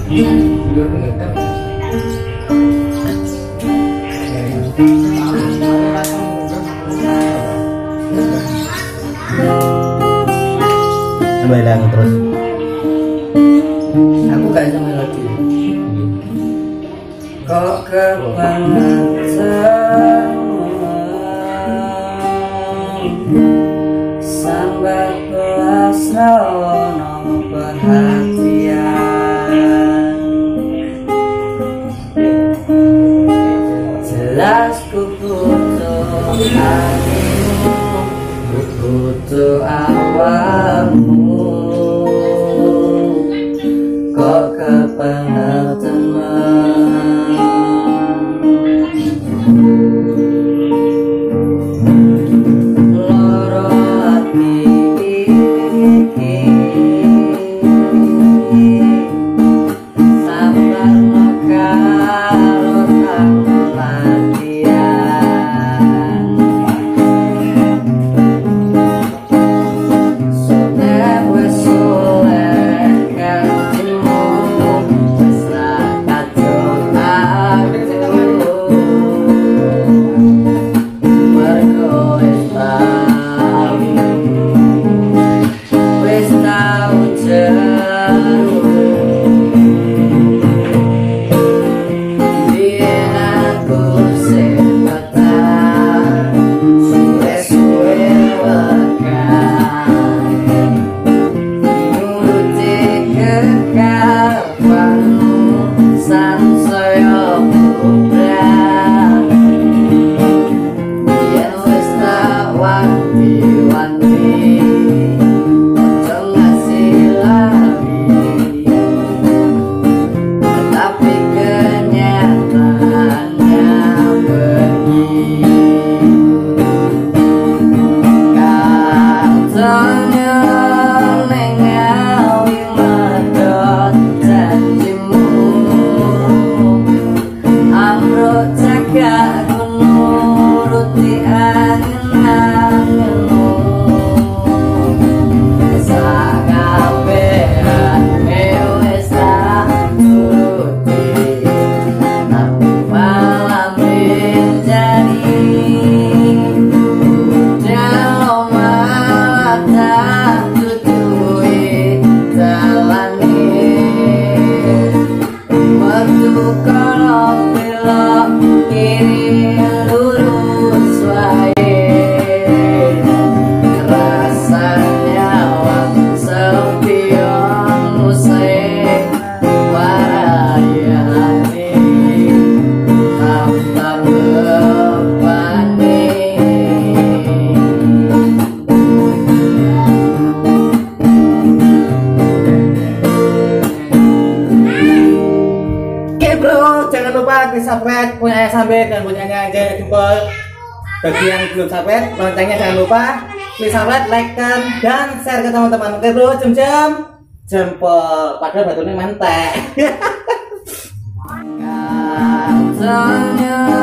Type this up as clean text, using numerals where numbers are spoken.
Coba hilang terus. Aku gak bisa melodi. Kok kebangetan sampai belas rono perhatian. Jelas ku butuh hatimu, ku butuh awakmu. Kok kebangetan loro ati iki sabarno karo tanpa latihan. Sudah wes oleh kantimu, wes ra kadung aku. Mergo wes tau jeru biyen aku sepetan suwe-suwe wekan nuruti kekarepanmu sansaya bubrah. Yen wis tak wanti-wanti ojo ngasih lagi, tapi kenyataannya begini. Katanya ning ngawi medhot janjimu, amruk jagat nuruti angin-anginmu. Sakabehan wis tak turuti, tapi malah menjadi udah malah tak tutui dalane. Metu kono belok kiri lurus wae, rasanya waktu sepion musik warayani tanpa bebani. Oke bro, jangan lupa klik subscribe punya Sampai dan punyanya Jaya Jempol. Bagi yang belum subscribe, loncengnya jangan lupa klik subscribe, like dan share ke teman-teman. Oke bro, jam jempol. Padahal batunya mantek. Katanya